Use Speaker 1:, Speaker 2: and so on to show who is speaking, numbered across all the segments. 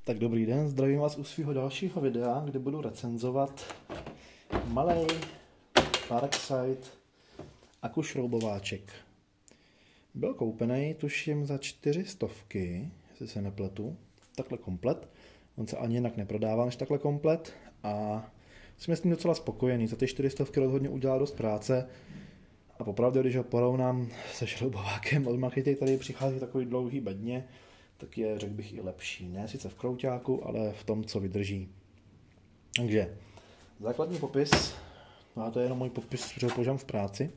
Speaker 1: Tak dobrý den, zdravím vás u svého dalšího videa, kde budu recenzovat malej Parkside akušroubováček. Byl koupený, tuším, za 400, jestli se nepletu, takhle komplet. On se ani jinak neprodává než takhle komplet a jsem s tím docela spokojený. Za ty 400 rozhodně udělá dost práce a popravdě, když ho porovnám se šroubovákem od Makity, který přichází takový dlouhý bedně, tak je, řekl bych, i lepší. Ne sice v krouťáku, ale v tom, co vydrží. Takže základní popis, a to je jenom můj popis, protože ho používám v práci.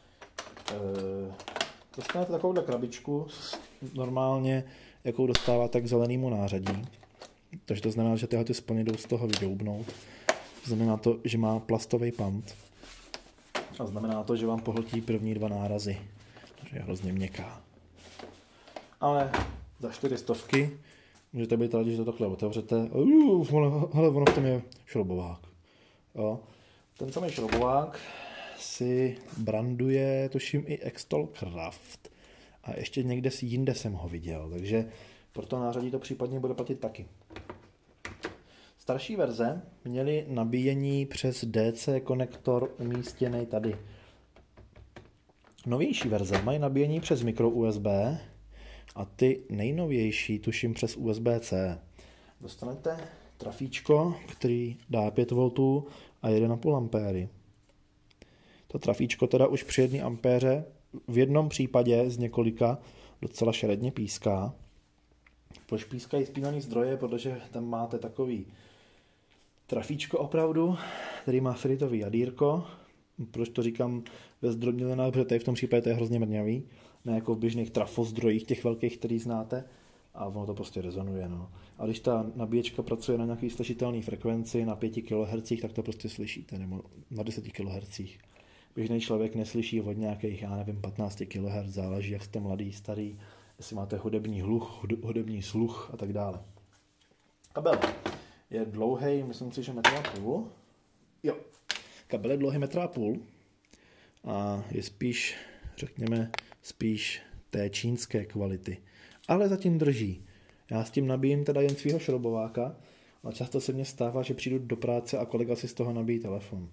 Speaker 1: Dostanete takovouhle krabičku, normálně, jakou dostáváte k zelenému nářadí. Takže to znamená, že tyhle splny jdou z toho vydoubnout. Znamená to, že má plastový pant. A znamená to, že vám pohltí první 2 nárazy. Takže je hrozně měkká. Ale za 400 můžete být rádi, že to takhle otevřete. Hele, ono v tom je šroubovák. Jo. Ten samý šroubovák si branduje, tuším, i Extol Craft. A ještě někde si jinde jsem ho viděl, takže pro to nářadí to případně bude platit taky. Starší verze měly nabíjení přes DC konektor umístěný tady. Novější verze mají nabíjení přes micro USB a ty nejnovější tuším přes USB-C. Dostanete trafíčko, který dá 5 V a 1,5 A. To trafíčko teda už při 1 ampéře v jednom případě z několika docela šeredně píská. Proč pískají spínaný zdroje? Protože tam máte takový trafíčko opravdu, který má feritový jadírko. Proč to říkám ve zdrobnělinách? Protože tady v tom případě to je hrozně mrňavý. Ne jako v běžných trafozdrojích, těch velkých, který znáte. A ono to prostě rezonuje. No. A když ta nabíječka pracuje na nějaký slyšitelné frekvenci na 5 kHz, tak to prostě slyšíte, nebo na 10 kHz. Běžný člověk neslyší od nějakých, já nevím, 15 kHz, záleží, jak jste mladý, starý, jestli máte hudební hluch, hudební sluch a tak dále. Kabel je dlouhý, myslím si, že 1,5 m. Jo, kabel je dlouhý 1,5 m a je spíš, řekněme, spíš té čínské kvality. Ale zatím drží. Já s tím nabíjím teda jen svého šroubováka, ale často se mně stává, že přijdu do práce a kolega si z toho nabíjí telefon.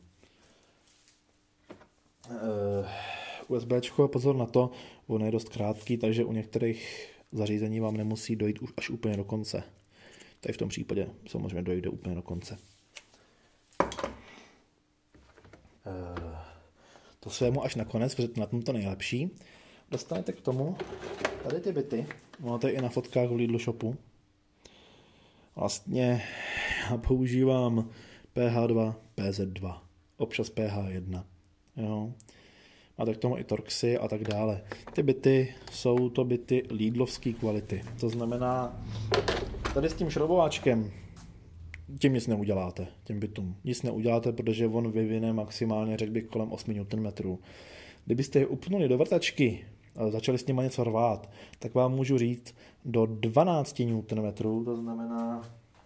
Speaker 1: USBčko, pozor na to, ono je dost krátký, takže u některých zařízení vám nemusí dojít až úplně do konce. Tady v tom případě samozřejmě dojde úplně do konce. To svému až nakonec, protože na tom to nejlepší. Dostanete k tomu tady ty bity, máte i na fotkách v Lidl shopu. Vlastně já používám PH2, PZ2, občas PH1. Jo. Máte k tomu i Torxy a tak dále. Ty bity jsou to bity Lidlovské kvality. To znamená, tady s tím šroubováčkem tím nic neuděláte, těm bitům. Nic neuděláte, protože on vyvine maximálně, řekl bych, kolem 8 Nm. Kdybyste je upnuli do vrtačky a začali s nima něco rvát, tak vám můžu říct do 12 Nm, to znamená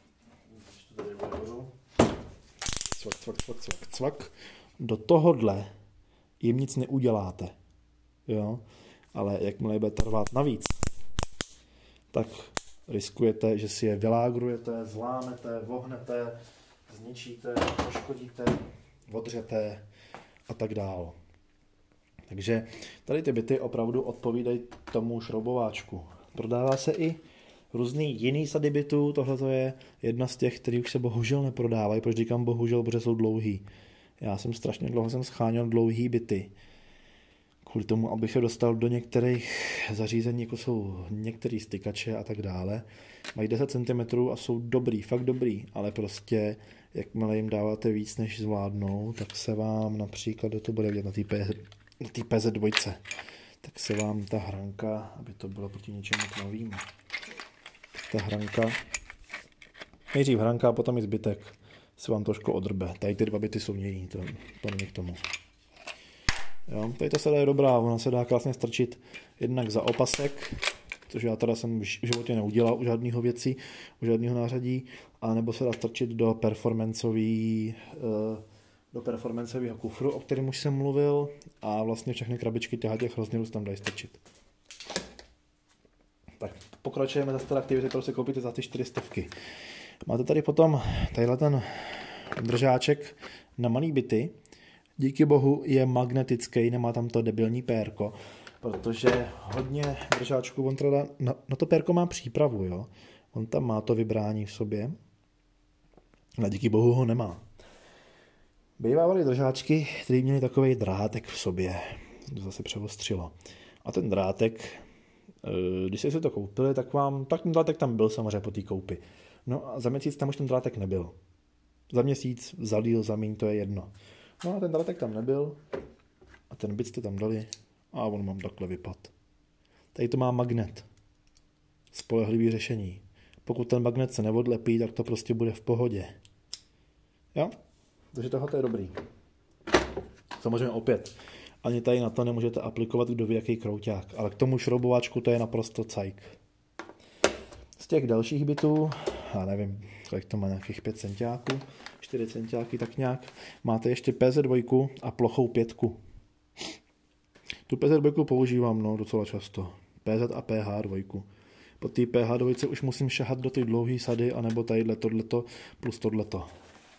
Speaker 1: cvak, do tohodle jim nic neuděláte. Jo? Ale jakmile budete rvát navíc, tak riskujete, že si je vylágrujete, zlámete, vohnete, zničíte, poškodíte, odřete a tak dále. Takže tady ty bity opravdu odpovídají tomu šroubováčku. Prodává se i různý jiný sady bitů, tohle je jedna z těch, který už se bohužel neprodávají, proč říkám bohužel, protože jsou dlouhý. Já jsem strašně dlouho scháněl dlouhý bity. Kvůli tomu, abych se dostal do některých zařízení, jako jsou některé stykače a tak dále. Mají 10 cm a jsou dobrý, fakt dobrý, ale prostě jakmile jim dáváte víc, než zvládnou, tak se vám například, to bude vidět na té PZ2, tak se vám ta hranka, aby to bylo proti něčemu tmavým, ta hranka, nejdřív hranka a potom i zbytek, se vám trošku odrbe. Tady ty 2 bity jsou mění, to není k tomu. Jo, tady ta sada je dobrá, ona se dá krásně strčit jednak za opasek, což já teda jsem v životě neudělal u žádného věcí, u žádného nářadí, a nebo se dá strčit do performanceového kufru, o kterém už jsem mluvil, a vlastně všechny krabičky těch rozměrů tam dají strčit. Tak pokračujeme zase té aktivity, kterou si koupíte za ty 400. Máte tady potom tadyhle ten držáček na malý byty. Díky bohu je magnetický, nemá tam to debilní pérko, protože hodně držáčků, on teda na to pérko má přípravu, jo. On tam má to vybrání v sobě, ale díky bohu ho nemá. Bývávaly držáčky, které měly takový drátek v sobě, to zase převostřilo. A ten drátek, když jste si to koupili, tak ten drátek tam byl samozřejmě po té koupi. No a za měsíc tam už ten drátek nebyl. Za měsíc, za díl, za míň, to je jedno. No a ten drátek tam nebyl a ten byt jste tam dali a on mám takhle vypad. Tady to má magnet. Spolehlivý řešení. Pokud ten magnet se neodlepí, tak to prostě bude v pohodě. Jo? Takže tohle je dobrý. Samozřejmě opět, ani tady na to nemůžete aplikovat kdo ví jaký krouťák, ale k tomu šroubováčku to je naprosto cajk. Z těch dalších bytů, já nevím, kolik to má, nějakých 5 centiáků, 4 centiáky tak nějak, máte ještě PZ2 a plochou 5. Tu PZ2 používám docela často. PZ a PH2. Po té PH2 už musím šahat do ty dlouhé sady, anebo tadyhle tohleto plus tohleto.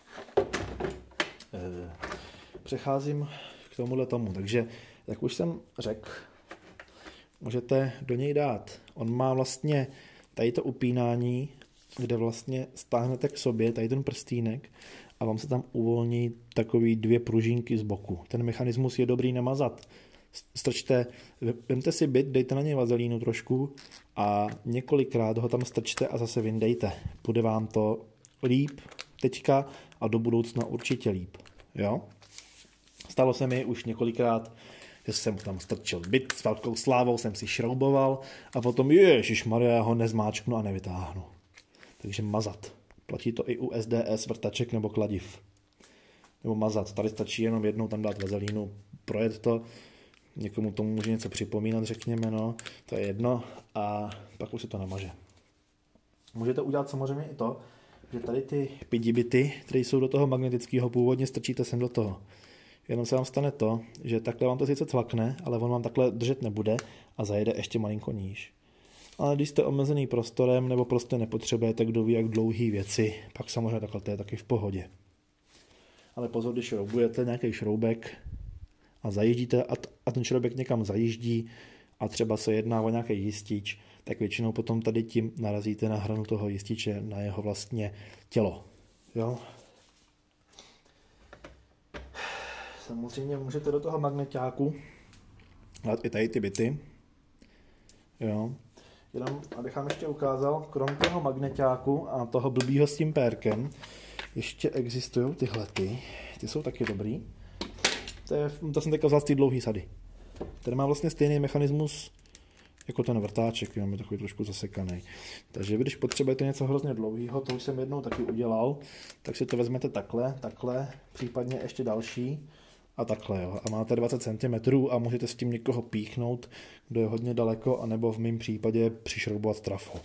Speaker 1: Přecházím k tomuhle tomu. Takže, jak už jsem řekl, můžete do něj dát. On má vlastně tady to upínání, kde vlastně stáhnete k sobě tady ten prstýnek a vám se tam uvolní takový 2 pružínky z boku. Ten mechanismus je dobrý namazat. Strčte, vemte si byt, dejte na něj vazelínu trošku a několikrát ho tam strčte a zase vyndejte. Bude vám to líp teďka a do budoucna určitě líp. Jo? Stalo se mi už několikrát, že jsem tam strčil byt, s velkou slávou jsem si šrouboval a potom ježišmarja, já ho nezmáčknu a nevytáhnu. Takže mazat. Platí to i u SDS, vrtaček nebo kladiv. Nebo mazat. Tady stačí jenom jednou tam dát vazelínu, projet to. Někomu tomu může něco připomínat, řekněme, no. To je jedno a pak už se to namaže. Můžete udělat samozřejmě i to, že tady ty pidibity, které jsou do toho magnetického, původně strčíte sem do toho. Jenom se vám stane to, že takhle vám to sice cvakne, ale on vám takhle držet nebude a zajede ještě malinko níž. Ale když jste omezený prostorem nebo prostě nepotřebujete kdo ví jak dlouhý věci, pak samozřejmě takhle to je taky v pohodě. Ale pozor, když šroubujete nějaký šroubek a zajíždíte a ten šroubek někam zajíždí a třeba se jedná o nějaký jistič, tak většinou potom tady tím narazíte na hranu toho jističe, na jeho vlastně tělo. Jo? Samozřejmě můžete do toho magneťáku dát i tady ty bity. Jo. Jenom abych vám ještě ukázal, krom toho magneťáku a toho blbýho s tím pérkem, ještě existují tyhle. Ty jsou taky dobrý. To jsem teďka vzal z té dlouhé sady. Ten má vlastně stejný mechanismus jako ten vrtáček, jenom je takový trošku zasekaný. Takže když potřebujete něco hrozně dlouhého, to už jsem jednou taky udělal, tak si to vezmete takhle, případně ještě další a takhle. Jo. A máte 20 cm a můžete s tím někoho píchnout, kdo je hodně daleko, anebo v mém případě přišroubovat trafo.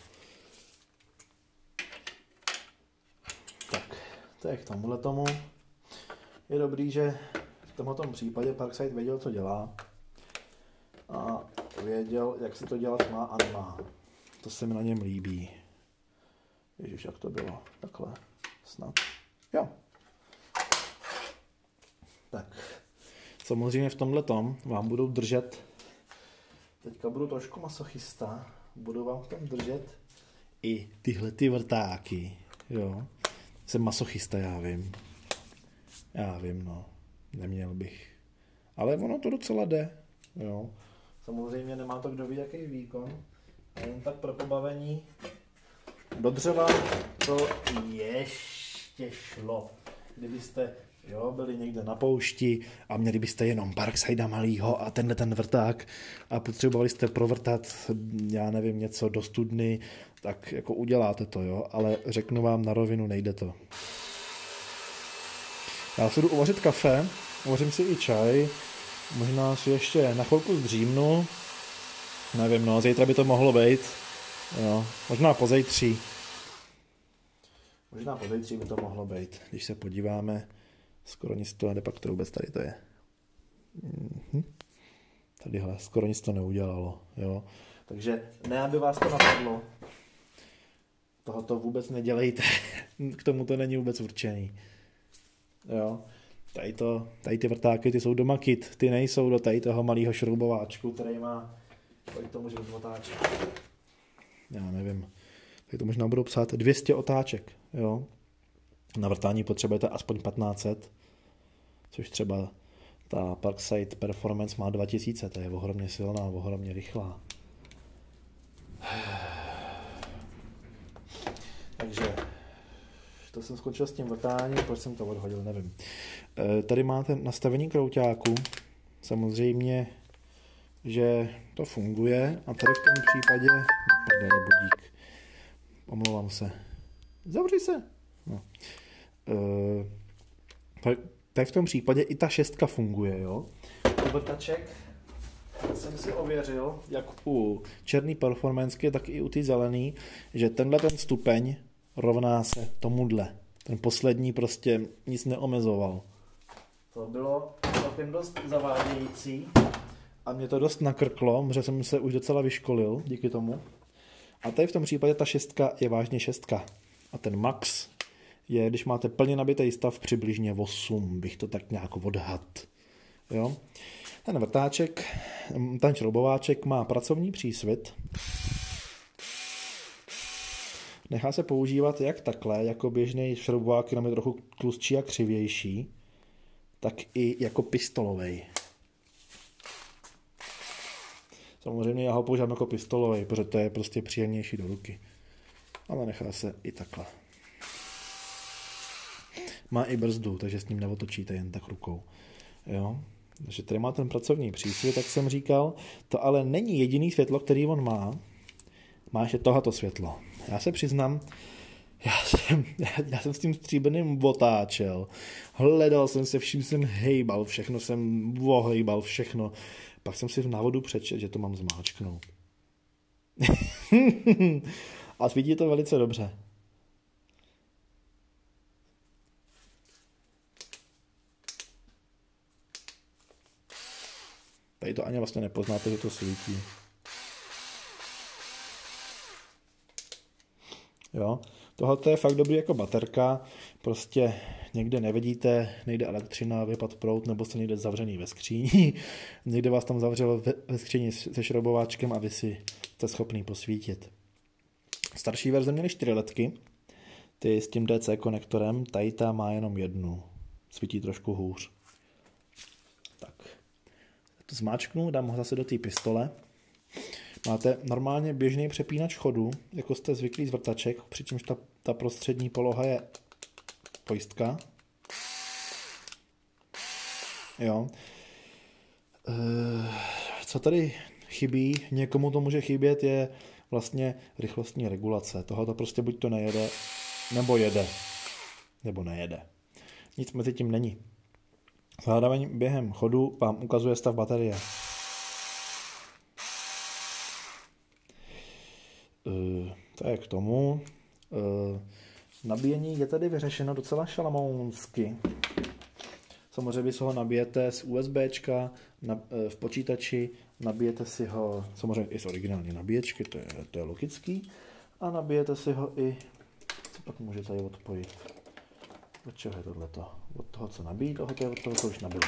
Speaker 1: Tak, to je k tomuhle tomu. Je dobrý, že v tomto případě Parkside věděl, co dělá a věděl, jak se to dělat má a nemá. To se mi na něm líbí. Ježiš, jak to bylo? Takhle. Snad. Jo. Tak. Samozřejmě v tomhletom vám budou držet, teďka budu trošku masochista, budu vám v tom držet i tyhle ty vrtáky. Jo. Jsem masochista, já vím, no. Neměl bych. Ale ono to docela jde. Jo. Samozřejmě nemá to kdo ví, jaký výkon. A jen tak pro pobavení. Do dřeva to ještě šlo. Kdybyste byli někde na poušti a měli byste jenom Parksida malýho a ten vrták a potřebovali jste provrtat, já nevím, něco do studny, tak jako uděláte to, jo. Ale řeknu vám na rovinu, nejde to. Já si jdu uvařit kafe, uvařím si i čaj, možná si ještě na chvilku zdřímnu, nevím, no, zítra by to mohlo být, jo, možná pozejtří. Možná pozejtří by to mohlo být, když se podíváme, skoro nic to, de facto vůbec tady to je. Tadyhle, skoro nic to neudělalo, jo. Takže ne, aby vás to napadlo. Tohoto vůbec nedělejte. K tomu to není vůbec určený. Jo. Tady ty vrtáky, ty jsou doma kit. Ty nejsou do tady toho malého šroubováčku, který má, kolik to může být otáček. Já nevím. Tady to možná budou psát 200 otáček. Jo. Na vrtání potřebujete aspoň 1500, což třeba ta Parkside Performance má 2000, to je ohromně silná, ohromně rychlá. Takže to jsem skončil s tím vrtáním, proč jsem to odhodil, nevím. Tady máte nastavení krouťáku, samozřejmě, že to funguje a tady v tom případě, prdele budík, omlouvám se, zavři se. No. Tady v tom případě i ta 6 funguje, jo. U vrtaček jsem si ověřil, jak u černý performanceky, tak i u ty zelený, že tenhle ten stupeň rovná se tomuhle. Ten poslední prostě nic neomezoval. To bylo celkem dost zavádějící a mě to dost nakrklo, protože jsem se už docela vyškolil díky tomu. A tady v tom případě ta 6 je vážně 6. A ten max je, když máte plně nabitý stav, přibližně 8, bych to tak nějak odhad. Jo? Ten vrtáček, ten šroubováček má pracovní přísvit. Nechá se používat jak takhle, jako běžný šroubovák, jenom je trochu tlustší a křivější, tak i jako pistolovej. Samozřejmě já ho používám jako pistolovej, protože to je prostě příjemnější do ruky. Ale nechá se i takhle. Má i brzdu, takže s ním neotočíte jen tak rukou. Jo? Takže tady má ten pracovní přísvit, jak jsem říkal. To ale není jediný světlo, který on má. Má ještě tohleto světlo. Já se přiznám, já jsem s tím stříbrným otáčel. Hledal jsem se, vším jsem hejbal, všechno jsem ohejbal, všechno. Pak jsem si v návodu přečetl, že to mám zmáčknout. A svítí to velice dobře. Tady to ani vlastně nepoznáte, že to svítí. Jo, tohle je fakt dobrý jako baterka, prostě někde nevidíte, nejde elektřina, vypad proud, nebo jste někde zavřený ve skříni, někde vás tam zavřel ve skříni se šroubováčkem a vy si jste schopný posvítit. Starší verze měly 4 ledky, ty s tím DC konektorem, tady ta má jenom jednu, svítí trošku hůř. Tak, to zmáčknu, dám ho zase do té pistole. Máte normálně běžný přepínač chodu, jako jste zvyklí z vrtaček, přičemž ta prostřední poloha je pojistka. Jo. Co tady chybí, někomu to může chybět, je vlastně rychlostní regulace. Tohle to prostě buď to nejede, nebo jede, nebo nejede. Nic mezi tím není. Zároveň během chodu vám ukazuje stav baterie. To je k tomu. Nabíjení je tady vyřešeno docela šalamounsky. Samozřejmě vy si ho nabijete z USBčka v počítači, nabijete si ho samozřejmě i z originální nabíječky, to je logický, a nabijete si ho i, co pak můžete tady odpojit. Od čeho je tohleto? Od toho, co nabíjí, od toho, co už nabilo.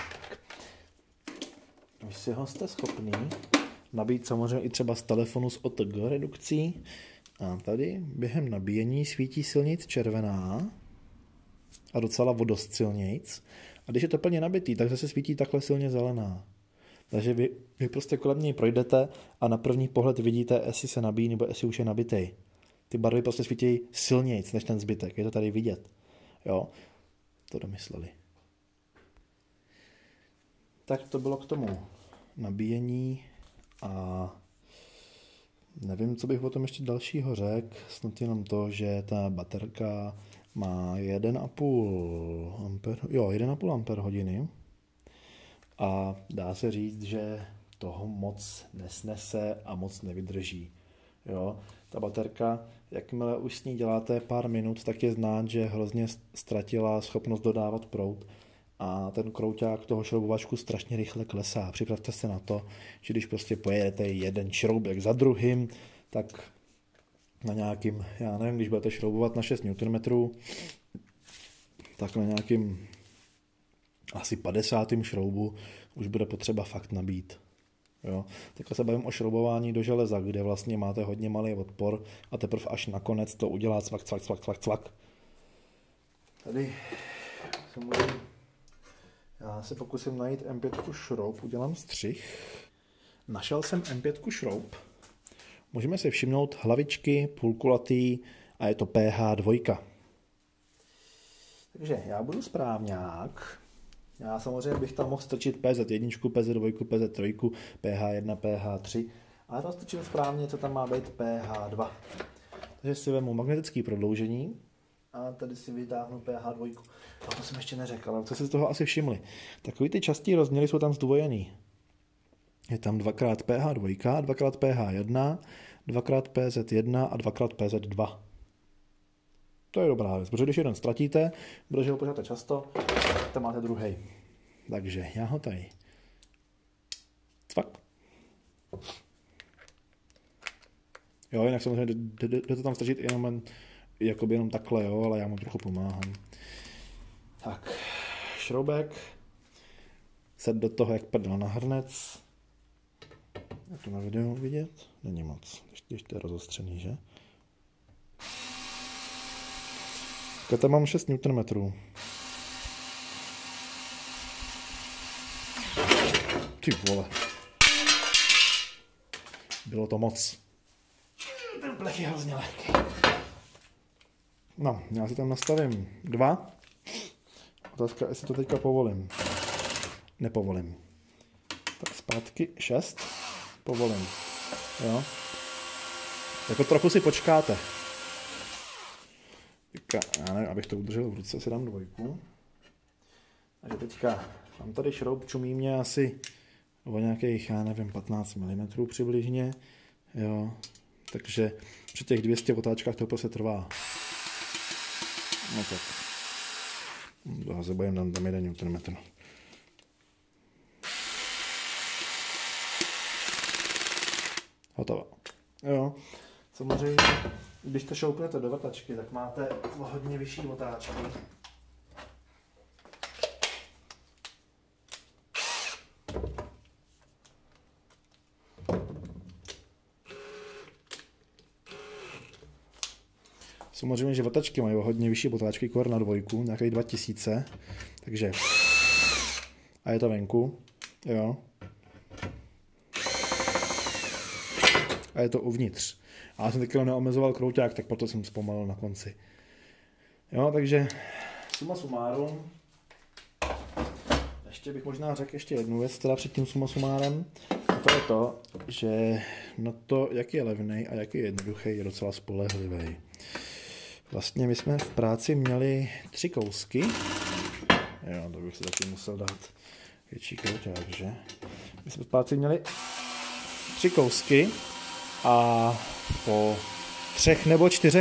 Speaker 1: Vy si ho jste schopný nabít samozřejmě i třeba z telefonu s OTG redukcí. A tady během nabíjení svítí silnic červená a docela vodost silnic. A když je to plně nabitý, tak se svítí takhle silně zelená. Takže vy prostě kolem něj projdete a na první pohled vidíte, jestli se nabíjí nebo jestli už je nabitej. Ty barvy prostě svítí silnějc než ten zbytek. Je to tady vidět. Jo, to domysleli. Tak to bylo k tomu nabíjení a nevím, co bych o tom ještě dalšího řekl, snad jenom to, že ta baterka má 1,5 ampere hodiny a dá se říct, že toho moc nesnese a moc nevydrží. Jo? Ta baterka, jakmile už s ní děláte pár minut, tak je znát, že hrozně ztratila schopnost dodávat proud a ten krouťák toho šroubovačku strašně rychle klesá. Připravte se na to, že když prostě pojedete jeden šroubek za druhým, tak na nějakým, já nevím, když budete šroubovat na 6 Nm, tak na nějakým asi 50. šroubu už bude potřeba fakt nabít. Jo. Takhle se bavím o šroubování do železa, kde vlastně máte hodně malý odpor a teprve až nakonec to udělá cvak, cvak, cvak, cvak, cvak. Tady já se pokusím najít M5 šroub, udělám střih. Našel jsem M5 šroub. Můžeme si všimnout hlavičky, půlkulatý a je to PH2. Takže já budu správňák. Já samozřejmě bych tam mohl strčit PZ1, PZ2, PZ3, PH1, PH3, ale tam strčím správně, co tam má být PH2. Takže si vezmu magnetické prodloužení a tady si vytáhnu PH2. A to jsem ještě neřekl, ale co si z toho asi všimli. Takový ty častý rozměry jsou tam zdvojený. Je tam 2x PH2, 2x PH1, 2x PZ1 a 2x PZ2. To je dobrá věc, protože když jeden ztratíte, protože ho pořádáte často, tam máte druhý. Takže já ho tady cvak. Jo, jinak samozřejmě jde to tam strčit jenom takhle, jo, ale já mu trochu pomáhám. Tak, šroubek, set do toho jak prdel na hrnec. Je to na videu vidět? Není moc, ještě je rozostřený, že? Tak tam mám 6 Nm. Ty vole. Bylo to moc. Ten plech je hrozně lehký. No, já si tam nastavím 2. Otázka, jestli to teďka povolím. Nepovolím. Tak zpátky 6. Povolím. Jo. Jako trochu si počkáte. Já nevím, abych to udržel v ruce, si dám 2. Takže teďka mám tady šroub, čumí mě asi o nějakých, já nevím, 15 mm přibližně. Jo. Takže při těch 200 otáčkách to prostě trvá. No tak. Toho se bojím, dám 1 Nm. Hotovo. Jo. Samozřejmě, když to šoupnete do vrtačky, tak máte hodně vyšší otáčky. Samozřejmě, že vrtačky mají hodně vyšší otáčky, kor na 2, nějakých 2000, takže a je to venku, jo. A je to uvnitř. A já jsem taky neomezoval krouťák, tak proto jsem zpomalil na konci. Jo, takže suma sumárum. Ještě bych možná řekl ještě jednu věc, teda před tím suma sumárem. A to je to, že na to, jak je levnej a jak je jednoduchý, je docela spolehlivý. Vlastně my jsme v práci měli 3 kousky. Jo, to bych si taky musel dát větší krouťák, že? My jsme v práci měli 3 kousky a po 3 nebo 4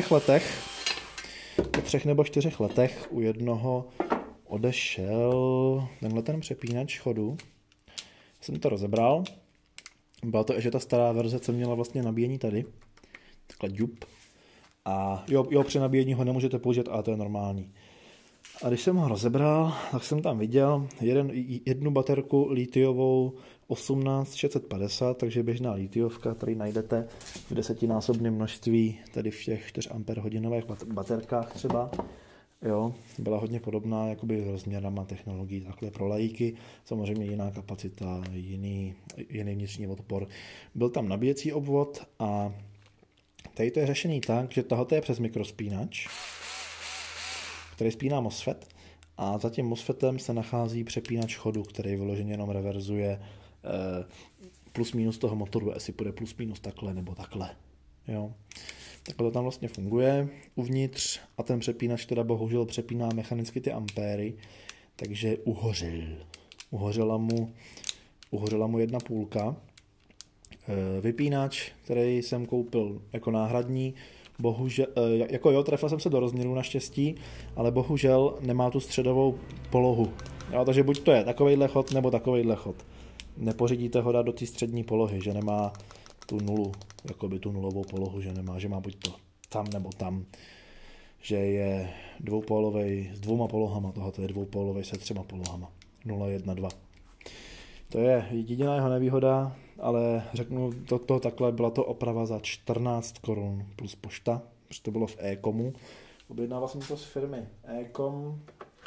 Speaker 1: letech u jednoho odešel tenhle ten přepínač chodu. Jsem to rozebral. Byla to ještě ta stará verze, co měla vlastně nabíjení tady. Takhle džup. A jo, při nabíjení ho nemůžete použít, ale to je normální. A když jsem ho rozebral, tak jsem tam viděl jednu baterku litiovou 18650, takže běžná litiovka, tady najdete v 10násobném množství, tady v těch 4 Ah baterkách třeba. Jo, byla hodně podobná jakoby rozměrama technologií, takhle pro lajíky, samozřejmě jiná kapacita, jiný vnitřní odpor. Byl tam nabíjecí obvod a tady to je řešený tak, že tohoto je přes mikrospínač, který spíná MOSFET a za tím MOSFETem se nachází přepínač chodu, který vyloženě jenom reverzuje plus minus toho motoru, jestli půjde plus minus takhle nebo takhle. Jo. Takhle to tam vlastně funguje uvnitř a ten přepínač teda bohužel přepíná mechanicky ty ampéry, takže uhořel. Uhořela mu 1,5. Vypínač, který jsem koupil jako náhradní, bohužel, jako jo, trefil jsem se do rozměru naštěstí, ale bohužel nemá tu středovou polohu. Jo, takže buď to je takovejhle chod, nebo takovejhle chod. Nepořídíte ho dát do té střední polohy, že nemá tu nulu, jakoby tu nulovou polohu, že nemá, že má buď to tam nebo tam, že je dvoupólovej s 2 polohama, tohoto je dvoupólovej se 3 polohama, 0, 1, 2. To je jediná jeho nevýhoda, ale řeknu to takhle, byla to oprava za 14 korun plus pošta, protože to bylo v e-komu. Objednával jsem to z firmy e-com,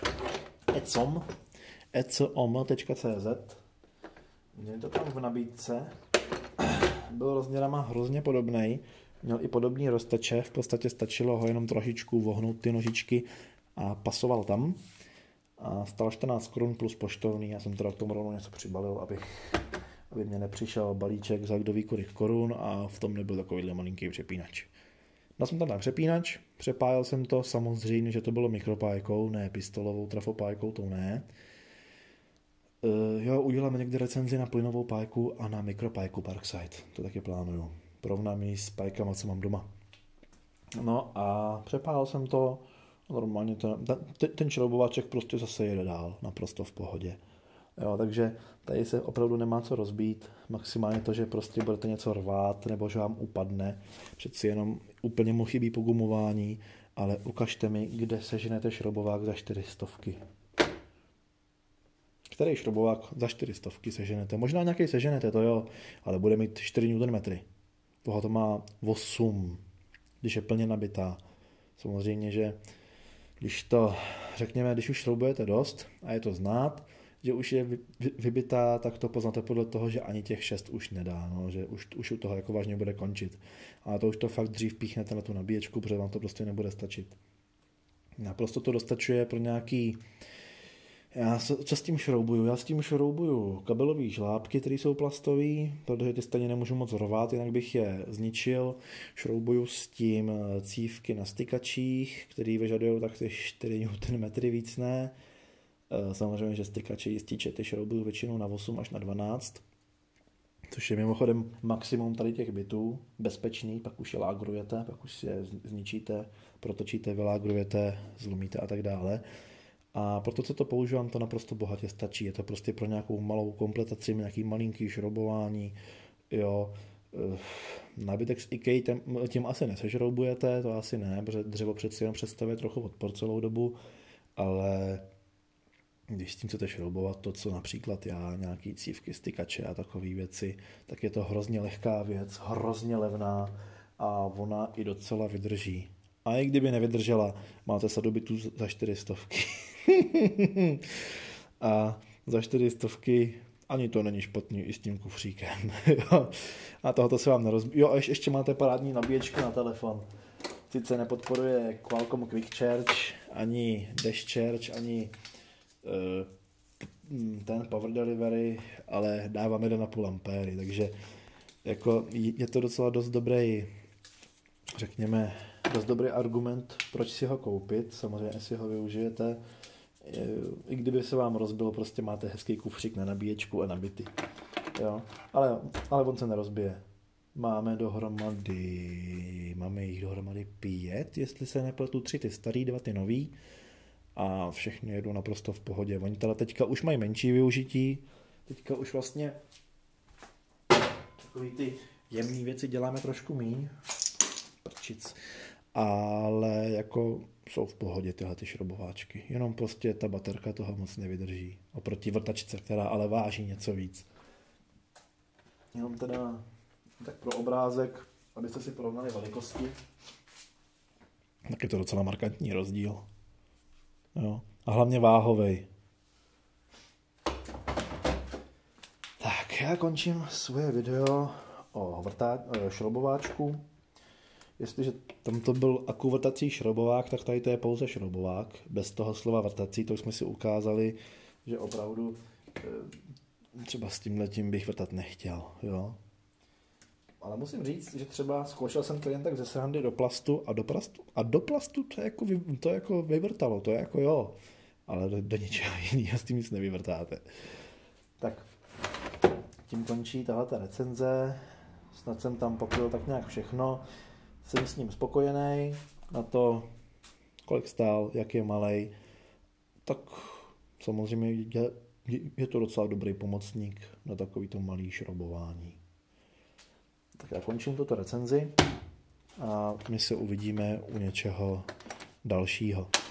Speaker 1: ecom.cz. Měli to tam v nabídce, byl rozměrama hrozně podobný, měl i podobný rozteče, v podstatě stačilo ho jenom trošičku vohnout ty nožičky a pasoval tam. A stal 14 korun plus poštovný, já jsem teda k tomu rovnou něco přibalil, aby mě nepřišel balíček za kdo ví kolik korun a v tom nebyl takovýhle malinký přepínač. Dal jsem tam na přepínač, přepájel jsem to, samozřejmě, že to bylo mikropájkou, ne pistolovou trafopájkou, to ne. Jo, uděláme někde recenzi na plynovou pájku a na mikropájku Parkside, to taky plánuju. Porovnám ji s pájkama, co mám doma. No a přepájel jsem to, normálně ten šroubováček prostě zase jede dál, naprosto v pohodě. Jo, takže tady se opravdu nemá co rozbít, maximálně to, že prostě budete něco rvát, nebo že vám upadne, přeci jenom úplně mu chybí pogumování, ale ukažte mi, kde seženete šroubovák za 400. Který šroubovák za 400 seženete? Možná nějaký seženete, to jo, ale bude mít 4 Nm. Tohle to má 8, když je plně nabitá. Samozřejmě, že když to, řekněme, když už šroubujete dost a je to znát, že už je vybitá, tak to poznáte podle toho, že ani těch 6 už nedá, no, že už u toho jako vážně bude končit. Ale to už to fakt dřív píchnete na tu nabíječku, protože vám to prostě nebude stačit. Naprosto to dostačuje pro nějaký... Co s tím šroubuju? Já s tím šroubuju kabelový žlábky, které jsou plastové, protože ty stejně nemůžu moc rvát, jinak bych je zničil. Šroubuju s tím cívky na stykačích, které vyžadují tak 4 Nm víc ne. Samozřejmě, že stykače jističe ty šroubuju většinou na 8 až na 12, což je mimochodem maximum tady těch bitů, bezpečný, pak už je lágrujete, pak už si je zničíte, protočíte, vylágrujete, zlomíte a tak dále. A proto, co to používám, to naprosto bohatě stačí. Je to prostě pro nějakou malou kompletaci, nějaký malinký šroubování. Jo. Nábytek z IKEA tím asi nesežroubujete, to asi ne, protože dřevo přeci jenom představuje trochu odpor celou dobu, ale když s tím chcete šroubovat to, co například já, nějaký cívky, stykače a takové věci, tak je to hrozně lehká věc, hrozně levná a ona i docela vydrží. A i kdyby nevydržela, máte sadu bytů za 400. A za 400 ani to není špatný i s tím kufříkem. A tohoto se vám nerozbíjí. Jo, a ještě máte parádní nabíječku na telefon. Sice nepodporuje Qualcomm Quick Charge, ani Dash Charge, ani ten Power Delivery, ale dávám 1,5 ampéry, takže jako je to docela dost dobrý, řekněme, dost dobrý argument, proč si ho koupit. Samozřejmě, si ho využijete. I kdyby se vám rozbil, prostě máte hezký kufřík na nabíječku a nabity. Jo? Ale on se nerozbije. Máme jich dohromady 5, jestli se nepletu, 3 ty starý, 2 ty nový. A všechny jedou naprosto v pohodě. Oni teda teďka už mají menší využití. Teďka už vlastně takový ty jemné věci děláme trošku míň. Prčic. Ale jako jsou v pohodě tyhle ty šrobováčky. Jenom prostě ta baterka toho moc nevydrží. Oproti vrtačce, která ale váží něco víc. Jenom teda tak pro obrázek, abyste si porovnali velikosti. Tak je to docela markantní rozdíl. Jo. A hlavně váhovej. Tak, já končím svoje video o šrobováčku. Jestliže tam to byl akuvrtací šroubovák, tak tady to je pouze šroubovák. Bez toho slova vrtací, to jsme si ukázali, že opravdu třeba s tímhletím bych vrtat nechtěl. Jo? Ale musím říct, že třeba zkoušel jsem to jen tak ze srandy do plastu a do plastu to jako vyvrtalo, to je jako jo. Ale do ničeho jiného s tím nic nevyvrtáte. Tak, tím končí tahleta recenze. Snad jsem tam pokryl tak nějak všechno. jsem s ním spokojený. Na to, kolik stál, jak je malej, tak samozřejmě je to docela dobrý pomocník na takovýto malý šroubování. Tak já končím tuto recenzi a my se uvidíme u něčeho dalšího.